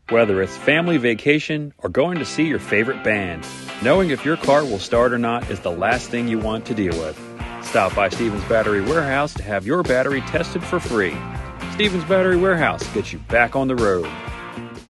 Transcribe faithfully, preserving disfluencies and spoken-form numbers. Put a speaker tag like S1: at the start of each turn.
S1: Whether it's family vacation or going to see your favorite band, knowing if your car will start or not is the last thing you want to deal with. Stop by Stevens Battery Warehouse to have your battery tested for free. Stevens Battery Warehouse gets you back on the road.